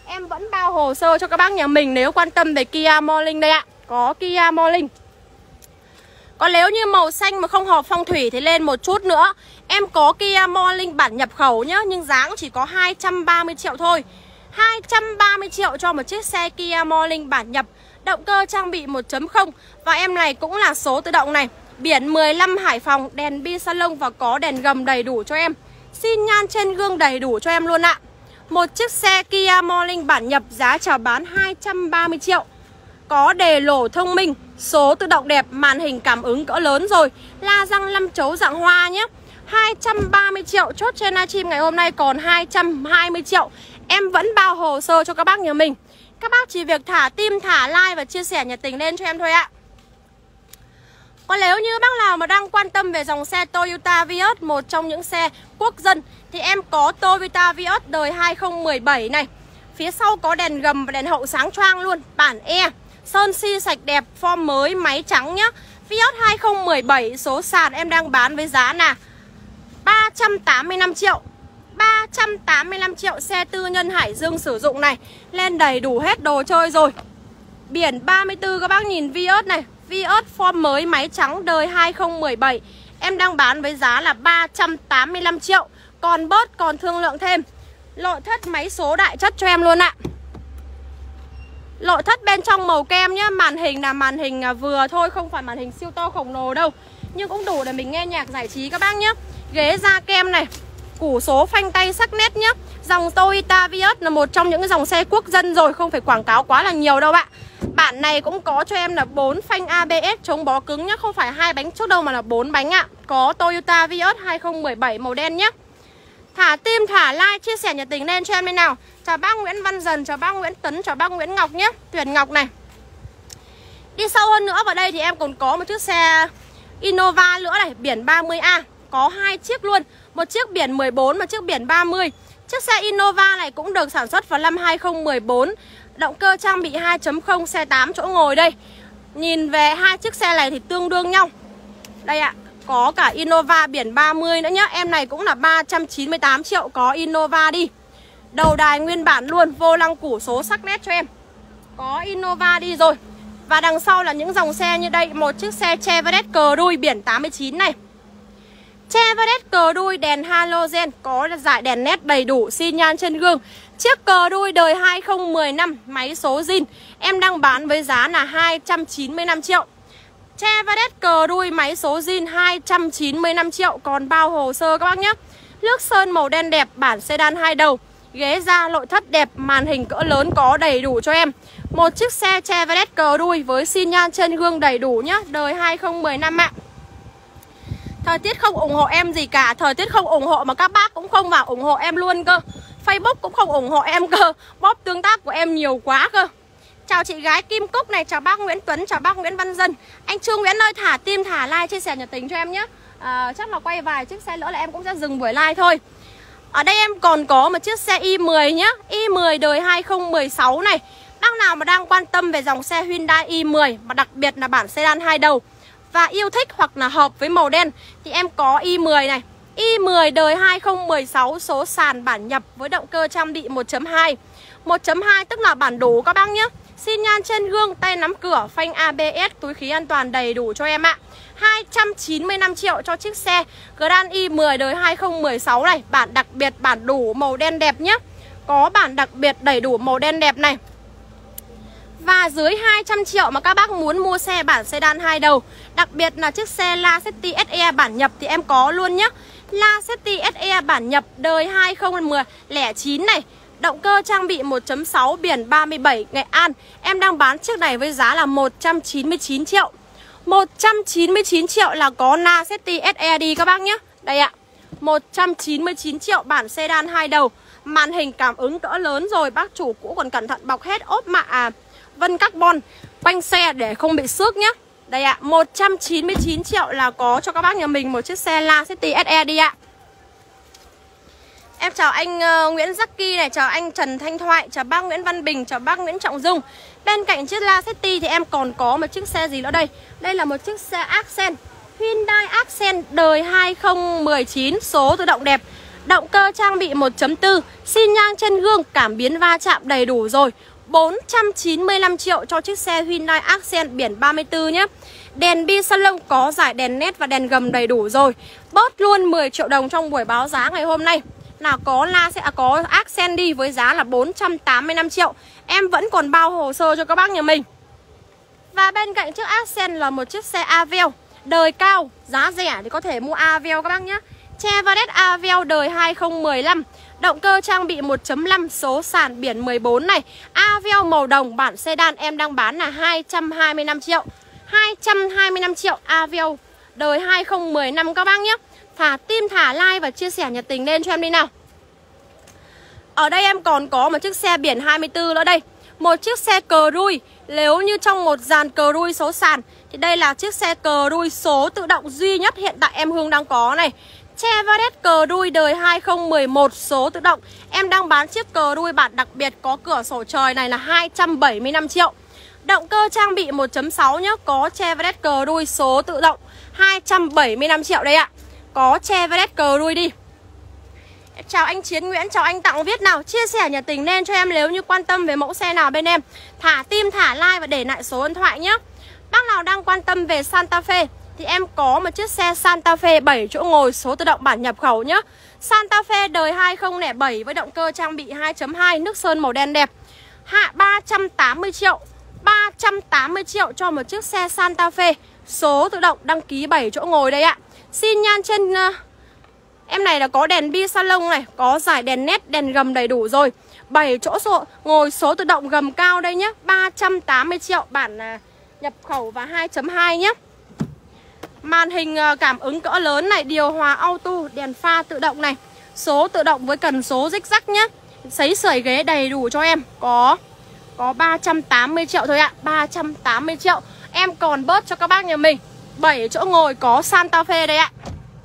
Em vẫn bao hồ sơ cho các bác nhà mình nếu quan tâm về Kia Morning đây ạ. Có Kia Morning. Còn nếu như màu xanh mà không hợp phong thủy thì lên một chút nữa. Em có Kia Morning bản nhập khẩu nhá, nhưng giá cũng chỉ có 230 triệu thôi. 230 triệu cho một chiếc xe Kia Morning bản nhập, động cơ trang bị 1.0. Và em này cũng là số tự động này. Biển 15 Hải Phòng, đèn bi salon và có đèn gầm đầy đủ cho em. Xi nhan trên gương đầy đủ cho em luôn ạ. Một chiếc xe Kia Morning bản nhập giá chào bán 230 triệu. Có đề lổ thông minh, số tự động đẹp, màn hình cảm ứng cỡ lớn rồi, la răng 5 chấu dạng hoa nhé. 230 triệu, chốt trên livestream ngày hôm nay còn 220 triệu. Em vẫn bao hồ sơ cho các bác nhà mình. Các bác chỉ việc thả tim, thả like và chia sẻ nhiệt tình lên cho em thôi ạ. Còn nếu như bác nào mà đang quan tâm về dòng xe Toyota Vios, một trong những xe quốc dân, thì em có Toyota Vios đời 2017 này. Phía sau có đèn gầm và đèn hậu sáng choang luôn, bản E. Sơn si sạch đẹp, form mới, máy trắng nhá. Vios 2017 số sàn em đang bán với giá là 385 triệu. 385 triệu, xe tư nhân Hải Dương sử dụng này. Lên đầy đủ hết đồ chơi rồi. Biển 34 các bác nhìn Vios này. Vios form mới, máy trắng, đời 2017. Em đang bán với giá là 385 triệu. Còn bớt, còn thương lượng thêm. Nội thất máy số đại chất cho em luôn ạ. Nội thất bên trong màu kem nhá. Màn hình là màn hình vừa thôi, không phải màn hình siêu to khổng lồ đâu, nhưng cũng đủ để mình nghe nhạc giải trí các bác nhé. Ghế da kem này, củ số phanh tay sắc nét nhá. Dòng Toyota Vios là một trong những dòng xe quốc dân rồi, không phải quảng cáo quá là nhiều đâu ạ. Bản này cũng có cho em là 4 phanh ABS chống bó cứng nhá, không phải 2 bánh trước đâu mà là 4 bánh ạ. Có Toyota Vios 2017 màu đen nhá. Thả tim, thả like, chia sẻ nhiệt tình lên cho em bên nào. Chào bác Nguyễn Văn Dần, chào bác Nguyễn Tấn, chào bác Nguyễn Ngọc nhé. Tuyển Ngọc này. Đi sâu hơn nữa vào đây thì em còn có một chiếc xe Innova nữa này, biển 30A. Có 2 chiếc luôn, một chiếc biển 14, một chiếc biển 30. Chiếc xe Innova này cũng được sản xuất vào năm 2014. Động cơ trang bị 2.0, xe 8 chỗ ngồi đây. Nhìn về hai chiếc xe này thì tương đương nhau. Đây ạ, có cả Innova biển 30 nữa nhá. Em này cũng là 398 triệu, có Innova đi. Đầu đài nguyên bản luôn, vô lăng củ số sắc nét cho em. Có Innova đi rồi. Và đằng sau là những dòng xe như đây. Một chiếc xe Chevrolet cờ đuôi biển 89 này. Chevrolet cờ đuôi đèn halogen, có dải đèn nét đầy đủ, xi nhan trên gương. Chiếc cờ đuôi đời 2015, máy số zin. Em đang bán với giá là 295 triệu. Chevrolet cờ đuôi máy số zin 295 triệu. Còn bao hồ sơ các bác nhé. Nước sơn màu đen đẹp, bản sedan 2 đầu. Ghế da nội thất đẹp, màn hình cỡ lớn có đầy đủ cho em. Một chiếc xe Chevrolet cờ đuôi với xi nhan trên gương đầy đủ nhá, đời 2015 ạ. Thời tiết không ủng hộ em gì cả. Thời tiết không ủng hộ mà các bác cũng không vào ủng hộ em luôn cơ. Facebook cũng không ủng hộ em cơ. Bóp tương tác của em nhiều quá cơ. Chào chị gái Kim Cúc này, chào bác Nguyễn Tuấn, chào bác Nguyễn Văn Dân. Anh Trương Nguyễn ơi, thả tim, thả like, chia sẻ nhiệt tình cho em nhé. Chắc là quay vài chiếc xe nữa là em cũng sẽ dừng buổi live thôi. Ở đây em còn có một chiếc xe i10 nhá. i10 đời 2016 này. Bác nào mà đang quan tâm về dòng xe Hyundai i10, mà đặc biệt là bản sedan 2 đầu, và yêu thích hoặc là hợp với màu đen, thì em có i10 này. i10 đời 2016, số sàn bản nhập với động cơ trang bị 1.2. 1.2 tức là bản đủ các bác nhé. Xi nhan trên gương, tay nắm cửa, phanh ABS, túi khí an toàn đầy đủ cho em ạ. 295 triệu cho chiếc xe Grand i10 đời 2016 này. Bản đặc biệt, bản đủ, màu đen đẹp nhé. Có bản đặc biệt đầy đủ màu đen đẹp này. Và dưới 200 triệu mà các bác muốn mua xe bản sedan 2 đầu, đặc biệt là chiếc xe Lacetti SE bản nhập thì em có luôn nhé. Lacetti SE bản nhập đời 2009 này. Động cơ trang bị 1.6, biển 37, Nghệ An. Em đang bán chiếc này với giá là 199 triệu. 199 triệu là có Lacetti SE đi các bác nhé. Đây ạ, 199 triệu, bản sedan 2 đầu. Màn hình cảm ứng cỡ lớn rồi. Bác chủ cũ còn cẩn thận bọc hết ốp mạ vân carbon quanh xe để không bị xước nhé. Đây ạ, 199 triệu là có cho các bác nhà mình một chiếc xe Lacetti SE đi ạ. Em chào anh Nguyễn Jacky này, chào anh Trần Thanh Thoại, chào bác Nguyễn Văn Bình, chào bác Nguyễn Trọng Dung. Bên cạnh chiếc Lacetti thì em còn có một chiếc xe gì nữa đây? Đây là một chiếc xe Accent, Hyundai Accent đời 2019, số tự động đẹp. Động cơ trang bị 1.4, xi nhan trên gương, cảm biến va chạm đầy đủ rồi. 495 triệu cho chiếc xe Hyundai Accent biển 34 nhé. Đèn bi salon có giải đèn nét và đèn gầm đầy đủ rồi. Bớt luôn 10 triệu đồng trong buổi báo giá ngày hôm nay. Nào có Accent đi với giá là 485 triệu. Em vẫn còn bao hồ sơ cho các bác nhà mình. Và bên cạnh chiếc Accent là một chiếc xe Aveo đời cao, giá rẻ thì có thể mua Aveo các bác nhé. Chevrolet Aveo đời 2015, động cơ trang bị 1.5, số sàn biển 14 này. Aveo màu đồng, bản sedan em đang bán là 225 triệu. 225 triệu Aveo đời 2015 các bác nhé. Thả tim, thả like và chia sẻ nhiệt tình lên cho em đi nào. Ở đây em còn có một chiếc xe biển 24 nữa đây. Một chiếc xe Cruise. Nếu như trong một dàn Cruise số sàn thì đây là chiếc xe Cruise số tự động duy nhất hiện tại em Hương đang có này. Chevrolet Cruise đời 2011 số tự động. Em đang bán chiếc Cruise bản đặc biệt có cửa sổ trời này là 275 triệu. Động cơ trang bị 1.6 nhé. Có Chevrolet Cruise số tự động 275 triệu đây ạ. Có Chevrolet Cruise đi. Chào anh Chiến Nguyễn, chào anh Tặng Viết nào. Chia sẻ nhiệt tình lên cho em nếu như quan tâm về mẫu xe nào bên em. Thả tim, thả like và để lại số điện thoại nhé. Bác nào đang quan tâm về Santa Fe thì em có một chiếc xe Santa Fe 7 chỗ ngồi số tự động bản nhập khẩu nhé. Santa Fe đời 2007 với động cơ trang bị 2.2, nước sơn màu đen đẹp. 380 triệu. 380 triệu cho một chiếc xe Santa Fe số tự động đăng ký 7 chỗ ngồi đây ạ. Xin nhan trên em này là có đèn bi salon này, có giải đèn nét, đèn gầm đầy đủ rồi. 7 chỗ ngồi số tự động gầm cao đây nhé. 380 triệu bản nhập khẩu và 2.2 nhé. Màn hình cảm ứng cỡ lớn này, điều hòa auto, đèn pha tự động này, số tự động với cần số rích rắc nhé. Sấy sưởi ghế đầy đủ cho em. Có 380 triệu thôi ạ. 380 triệu. Em còn bớt cho các bác nhà mình. 7 chỗ ngồi có Santa Fe đây ạ.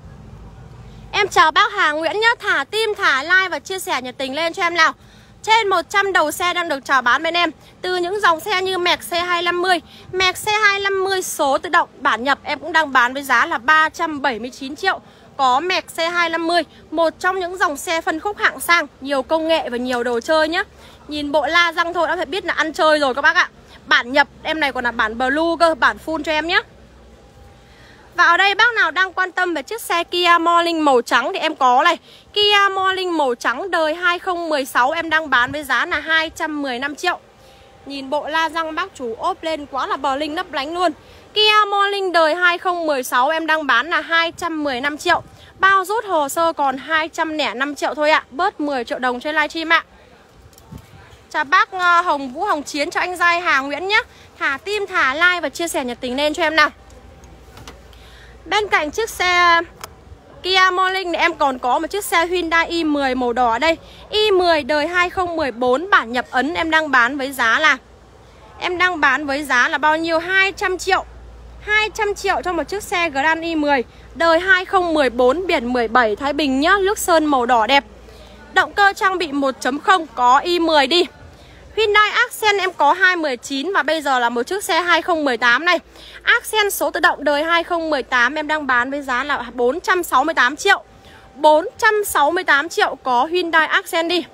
Em chào bác Hà Nguyễn nhé. Thả tim, thả like và chia sẻ nhiệt tình lên cho em nào. Trên 100 đầu xe đang được chào bán bên em. Từ những dòng xe như Merc C250, Merc C250 số tự động bản nhập em cũng đang bán với giá là 379 triệu. Có Merc C250, một trong những dòng xe phân khúc hạng sang, nhiều công nghệ và nhiều đồ chơi nhé. Nhìn bộ la răng thôi đã phải biết là ăn chơi rồi các bác ạ. Bản nhập em này còn là bản Blue cơ, bản full cho em nhé. Và ở đây bác nào đang quan tâm về chiếc xe Kia Morning màu trắng thì em có này. Kia Morning màu trắng đời 2016 em đang bán với giá là 215 triệu. Nhìn bộ la răng bác chủ ốp lên quá là bờ linh lấp lánh luôn. Kia Morning đời 2016 em đang bán là 215 triệu. Bao rút hồ sơ còn 205 triệu thôi ạ. Bớt 10 triệu đồng trên livestream ạ. Chào bác Hồng Vũ Hồng Chiến, cho anh Giai Hà Nguyễn nhé. Thả tim, thả like và chia sẻ nhiệt tình lên cho em nào. Bên cạnh chiếc xe Kia Morning thì em còn có một chiếc xe Hyundai i10 màu đỏ ở đây. i10 đời 2014 bản nhập ấn em đang bán với giá là bao nhiêu? 200 triệu. 200 triệu cho một chiếc xe Grand i10 đời 2014 biển 17 Thái Bình nhá, nước sơn màu đỏ đẹp. Động cơ trang bị 1.0 có i10 đi. Hyundai Accent em có 219 và bây giờ là một chiếc xe 2018 này. Accent số tự động đời 2018 em đang bán với giá là 468 triệu. 468 triệu có Hyundai Accent đi.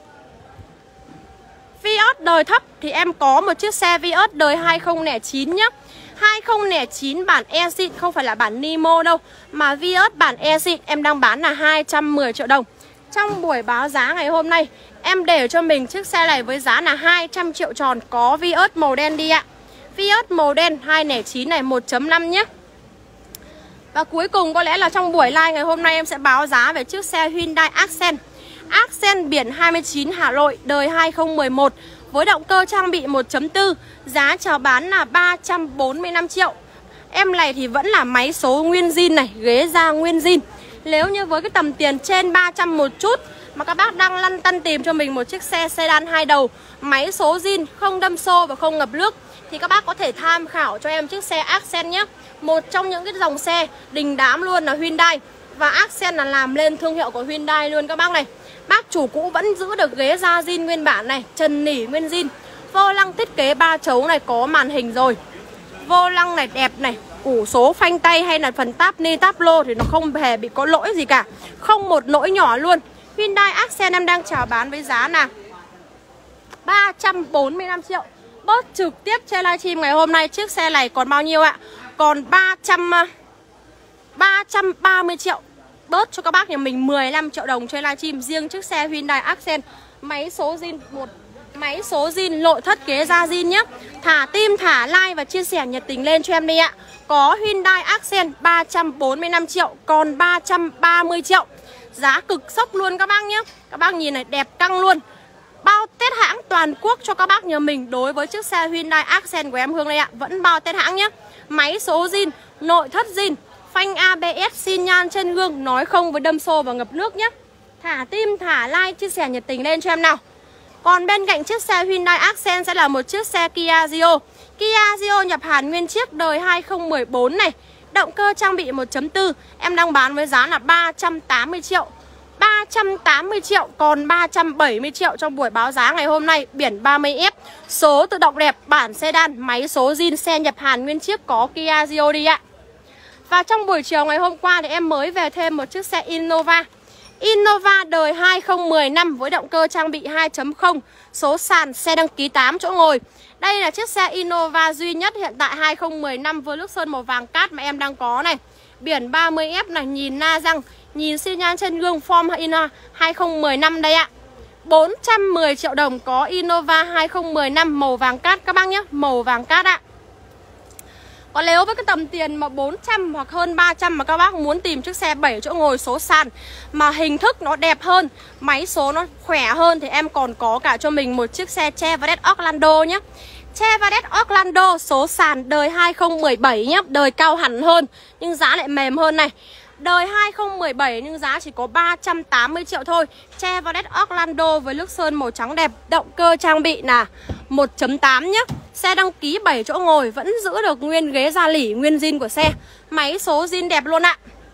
Vios đời thấp thì em có một chiếc xe Vios đời 2009 nhé. 2009 bản E-Xịn, không phải là bản Nemo đâu, mà Vios bản E-Xịn em đang bán là 210 triệu đồng. Trong buổi báo giá ngày hôm nay em để cho mình chiếc xe này với giá là 200 triệu tròn. Có Vios màu đen đi ạ. Vios màu đen 209 này 1.5 nhé. Và cuối cùng có lẽ là trong buổi live ngày hôm nay em sẽ báo giá về chiếc xe Hyundai Accent. Accent biển 29 Hà Nội đời 2011 với động cơ trang bị 1.4. Giá chào bán là 345 triệu. Em này thì vẫn là máy số nguyên zin này, ghế da nguyên zin. Nếu như với cái tầm tiền trên 300 một chút mà các bác đang lăn tăn tìm cho mình một chiếc xe sedan 2 đầu, máy số zin, không đâm xô và không ngập nước, thì các bác có thể tham khảo cho em chiếc xe Accent nhé. Một trong những cái dòng xe đình đám luôn là Hyundai. Và Accent là làm lên thương hiệu của Hyundai luôn các bác này. Bác chủ cũ vẫn giữ được ghế da zin nguyên bản này, trần nỉ nguyên zin. Vô lăng thiết kế 3 chấu này, có màn hình rồi. Vô lăng này đẹp này, củ số phanh tay hay là phần táp ni táp lô thì nó không hề bị có lỗi gì cả, không một lỗi nhỏ luôn. Hyundai Accent em đang chào bán với giá là 345 triệu. Bớt trực tiếp trên livestream ngày hôm nay chiếc xe này còn bao nhiêu ạ? Còn 330 triệu. Bớt cho các bác nhà mình 15 triệu đồng trên livestream riêng chiếc xe Hyundai Accent. Máy số zin 1, máy số zin, nội thất kế da zin nhé. Thả tim, thả like và chia sẻ nhiệt tình lên cho em đi ạ. Có Hyundai Accent 345 triệu, còn 330 triệu. Giá cực sốc luôn các bác nhé. Các bác nhìn này, đẹp căng luôn. Bao Tết hãng toàn quốc cho các bác nhà mình đối với chiếc xe Hyundai Accent của em Hương đây ạ. Vẫn bao Tết hãng nhé. Máy số zin, nội thất zin, phanh ABS, xi nhan chân gương, nói không với đâm xô và ngập nước nhé. Thả tim, thả like, chia sẻ nhiệt tình lên cho em nào. Còn bên cạnh chiếc xe Hyundai Accent sẽ là một chiếc xe Kia Rio. Kia Rio nhập Hàn nguyên chiếc đời 2014 này. Động cơ trang bị 1.4. Em đang bán với giá là 380 triệu. 380 triệu, còn 370 triệu trong buổi báo giá ngày hôm nay. Biển 30F, số tự động đẹp, bản sedan, máy số zin, xe nhập Hàn nguyên chiếc, có Kia Rio đi ạ. Và trong buổi chiều ngày hôm qua thì em mới về thêm một chiếc xe Innova. Innova đời 2015 với động cơ trang bị 2.0, số sàn, xe đăng ký 8 chỗ ngồi. Đây là chiếc xe Innova duy nhất hiện tại 2015 với nước sơn màu vàng cát mà em đang có này. Biển 30F này, nhìn na răng, nhìn xi nhan chân gương, form Innova 2015 đây ạ. 410 triệu đồng có Innova 2015 màu vàng cát các bác nhé, màu vàng cát ạ. Còn nếu với cái tầm tiền mà 400 hoặc hơn 300 mà các bác muốn tìm chiếc xe 7 chỗ ngồi số sàn mà hình thức nó đẹp hơn, máy số nó khỏe hơn thì em còn có cả cho mình một chiếc xe Chevrolet Orlando nhé. Chevrolet Orlando số sàn đời 2017 nhé, đời cao hẳn hơn nhưng giá lại mềm hơn này. Đời 2017 nhưng giá chỉ có 380 triệu thôi. Chevrolet Orlando với nước sơn màu trắng đẹp, động cơ trang bị là 1.8 nhé. Xe đăng ký 7 chỗ ngồi, vẫn giữ được nguyên ghế da lỉ, nguyên zin của xe. Máy số zin đẹp luôn ạ.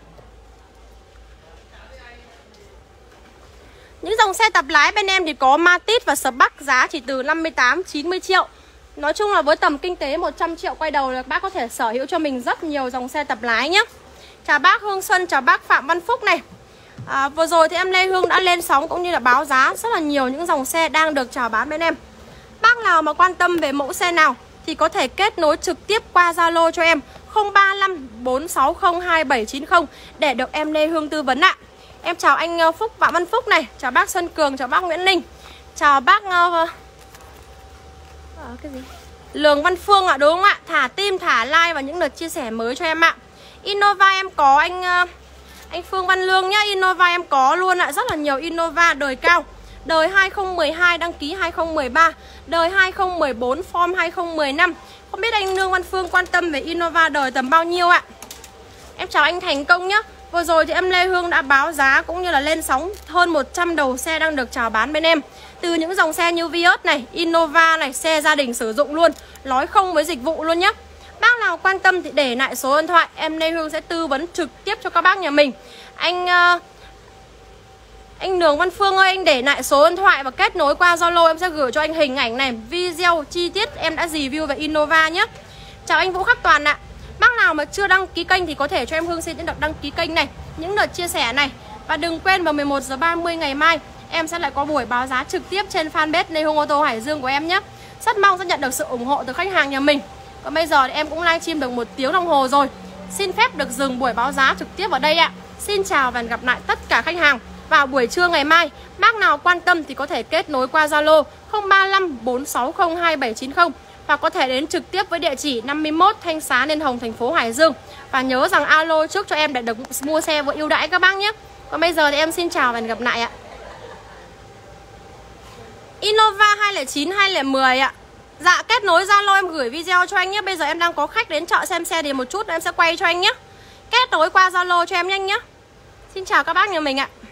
Những dòng xe tập lái bên em thì có Matiz và Spark, giá chỉ từ 58-90 triệu. Nói chung là với tầm kinh tế 100 triệu quay đầu là bác có thể sở hữu cho mình rất nhiều dòng xe tập lái nhé. Chào bác Hương Xuân, chào bác Phạm Văn Phúc này. Vừa rồi thì em Lê Hương đã lên sóng cũng như là báo giá rất là nhiều những dòng xe đang được chào bán bên em. Bác nào mà quan tâm về mẫu xe nào thì có thể kết nối trực tiếp qua Zalo cho em 035 460 2790 để được em Lê Hương tư vấn ạ. Em chào anh Phúc, Phạm Văn Phúc này, chào bác Xuân Cường, chào bác Nguyễn Ninh, chào bác cái gì? Lường Văn Phương ạ, đúng không ạ? Thả tim, thả like và những lượt chia sẻ mới cho em ạ. Innova em có anh Phương Văn Lương nhá. Innova em có luôn ạ, rất là nhiều Innova đời cao. Đời 2012, đăng ký 2013. Đời 2014, form 2015. Không biết anh Lương Văn Phương quan tâm về Innova đời tầm bao nhiêu ạ? Em chào anh Thành Công nhá. Vừa rồi thì em Lê Hương đã báo giá cũng như là lên sóng hơn 100 đầu xe đang được chào bán bên em. Từ những dòng xe như Vios này, Innova này, xe gia đình sử dụng luôn, nói không với dịch vụ luôn nhé. Bác nào quan tâm thì để lại số điện thoại, em Lê Hương sẽ tư vấn trực tiếp cho các bác nhà mình. Anh Đường Văn Phương ơi, anh để lại số điện thoại và kết nối qua Zalo, em sẽ gửi cho anh hình ảnh này, video chi tiết em đã review về Innova nhé. Chào anh Vũ Khắc Toàn ạ. Bác nào mà chưa đăng ký kênh thì có thể cho em Hương xin những đợt đăng ký kênh này, những đợt chia sẻ này. Và đừng quên vào 11h30 ngày mai em sẽ lại có buổi báo giá trực tiếp trên fanpage Lê Hương Ô tô Hải Dương của em nhé. Rất mong sẽ nhận được sự ủng hộ từ khách hàng nhà mình. Còn bây giờ thì em cũng livestream được 1 tiếng đồng hồ rồi. Xin phép được dừng buổi báo giá trực tiếp ở đây ạ. Xin chào và hẹn gặp lại tất cả khách hàng vào buổi trưa ngày mai. Bác nào quan tâm thì có thể kết nối qua Zalo 035 460 2790 và có thể đến trực tiếp với địa chỉ 51 Thanh Xá Liên Hồng, thành phố Hải Dương. Và nhớ rằng alo trước cho em để được mua xe với ưu đãi các bác nhé. Còn bây giờ thì em xin chào và hẹn gặp lại ạ. Innova 209 2010 ạ. Dạ, kết nối Zalo em gửi video cho anh nhé. Bây giờ em đang có khách đến chợ xem xe thì một chút em sẽ quay cho anh nhé. Kết nối qua Zalo cho em nhanh nhé. Xin chào các bác nhà mình ạ.